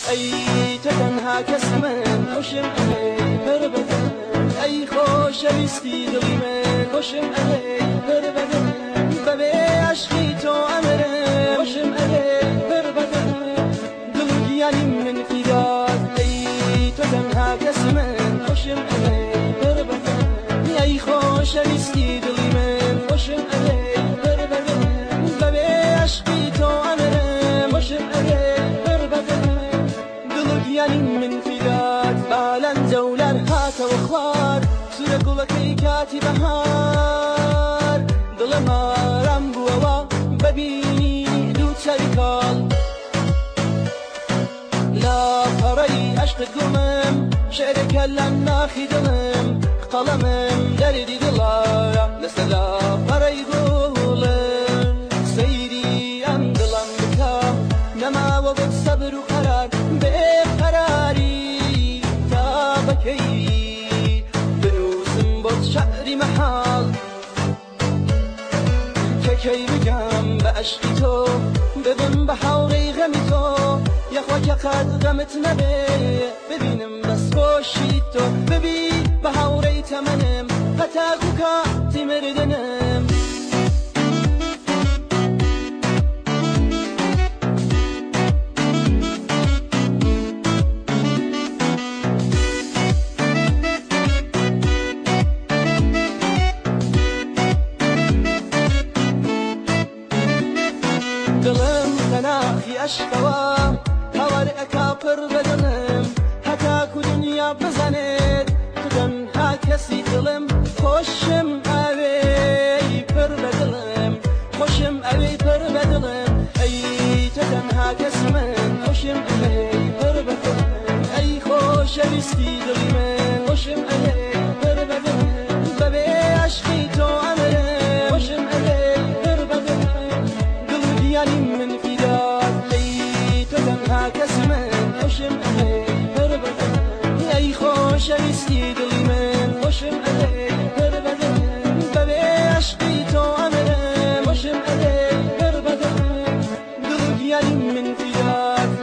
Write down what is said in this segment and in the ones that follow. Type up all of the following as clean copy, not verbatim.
ای تو تنها کس من خوشم علی پر بدن ای خوشویستی دلی من خوشم علی پر بدن ببی عشقی تو امره خوشم علی پر بدن دل گیانی من فداد ای تو تنها کس من خوشم علی پر بدن ای خوشویستی دلی من خوشم علی پر بدن ببی عشقی تو امره خوشم علی پر بدن يعني من فدات بالا زولر هات وخوار سورة قولكي كاتي بهار ظلما رمبوا ببيني دو تركال لا فري عشق قمم شعرك لن ناخي دلم قلمم دردي دلارا لسلا فري قولن سيري ام دلم بكا نما وقت صبر وقرار قراري تابكي بنوسم بوت شعري محال كي بقام بعشقي تو ببن بحوري غمي تو يا خوك قد غمت نبي ببينم بس خوشي تو ببي بحوري تمنم قتاكوكا تمردنم دلم تناخي أشقوا هوار أكابر بدلم هتاكو دنيا بزنت تدن هاكسي دلم خوشم أوي پر بدلم خوشم أوي پر بدلم أي تدن هاكس من خوشم أوي پر بدلم أي خوشويستي دلي من خوشم أوي پر بدلم ببي عشقي تو أمره خوشم أوي پر بدلم يعني من فداك لي تدنها كسمن خوشم علي پر بدن ای خوشویستی دلی من خوشم علي پر بدن ببی عشقی تو امره خوشم علي پر بدن دل يعني من فداك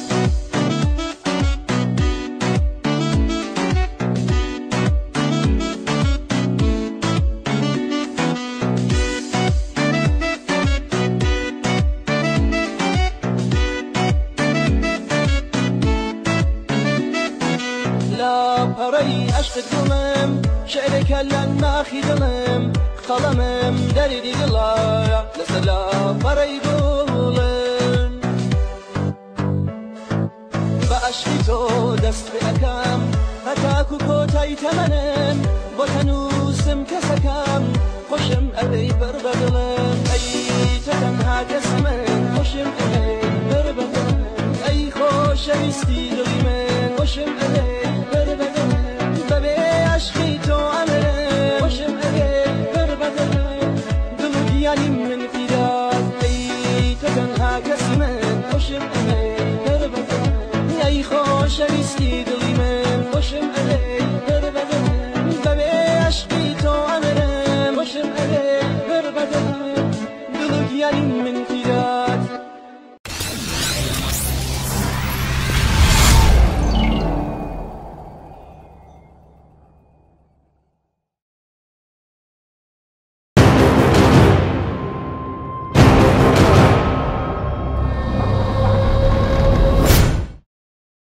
برای عشق دلم شعرك لن ناخي دلم قلمم دردي دلارا لسلا برای قولن بعشقی تو دست بأكم هتاكو كوتاي تمنم وتنوسم كسكم خوشم أبي پر بدلم أي تدنها كسمن خوشم أبي پر بدلم أي خوشويستي دلي من خوشم أبي